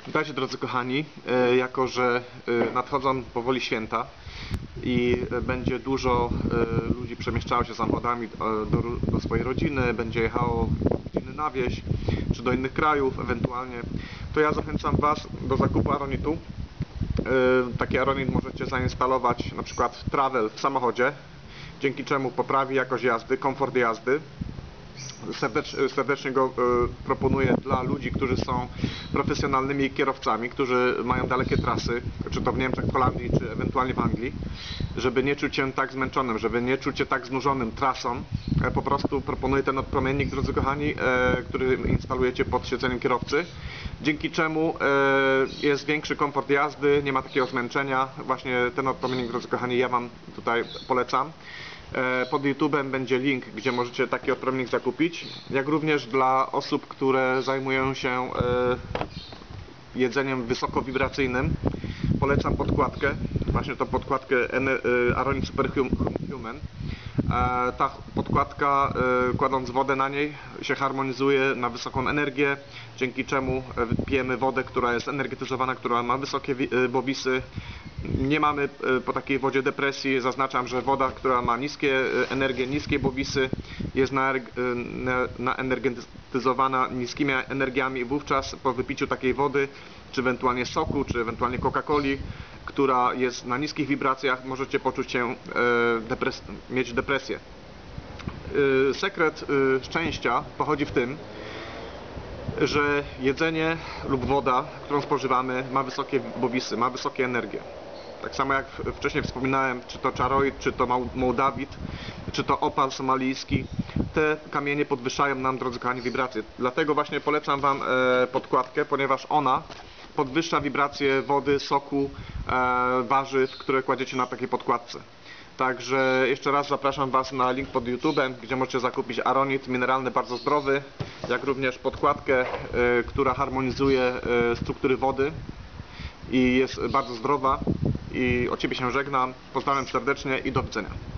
Witajcie drodzy kochani, jako że nadchodzą powoli święta i będzie dużo ludzi przemieszczało się samochodami do swojej rodziny, będzie jechało rodziny na wieś czy do innych krajów ewentualnie, to ja zachęcam Was do zakupu Aronitu. Taki Aronit możecie zainstalować na przykład w Travel w samochodzie, dzięki czemu poprawi jakość jazdy, komfort jazdy. Serdecznie go proponuję dla ludzi, którzy są profesjonalnymi kierowcami, którzy mają dalekie trasy, czy to w Niemczech, w Holandii, czy ewentualnie w Anglii, żeby nie czuć się tak zmęczonym, żeby nie czuć się tak znużonym trasą. Po prostu proponuję ten odpromiennik, drodzy kochani, który instalujecie pod siedzeniem kierowcy, dzięki czemu jest większy komfort jazdy, nie ma takiego zmęczenia. Właśnie ten odpromiennik, drodzy kochani, ja Wam tutaj polecam. Pod YouTube'em będzie link, gdzie możecie taki odpromiennik zakupić, jak również dla osób, które zajmują się jedzeniem wysokowibracyjnym. Polecam podkładkę, właśnie tą podkładkę Aronit Superhuman. Ta podkładka, kładąc wodę na niej, się harmonizuje na wysoką energię, dzięki czemu pijemy wodę, która jest energetyzowana, która ma wysokie bowisy. Nie mamy po takiej wodzie depresji. Zaznaczam, że woda, która ma niskie energie, niskie bowisy, jest naenergetyzowana niskimi energiami i wówczas po wypiciu takiej wody, czy ewentualnie soku, czy ewentualnie Coca-Coli, która jest na niskich wibracjach, możecie poczuć się, mieć depresję. Sekret szczęścia pochodzi w tym, że jedzenie lub woda, którą spożywamy, ma wysokie bowisy, ma wysokie energie. Tak samo jak wcześniej wspominałem, czy to czaroid, czy to mołdawit, czy to opal somalijski, te kamienie podwyższają nam, drodzy kochani, wibracje. Dlatego właśnie polecam Wam podkładkę, ponieważ ona podwyższa wibracje wody, soku, warzyw, które kładziecie na takiej podkładce. Także jeszcze raz zapraszam Was na link pod YouTube'em, gdzie możecie zakupić Aronit mineralny, bardzo zdrowy, jak również podkładkę, która harmonizuje struktury wody i jest bardzo zdrowa. I od Ciebie się żegnam. Pozdrawiam serdecznie i do widzenia.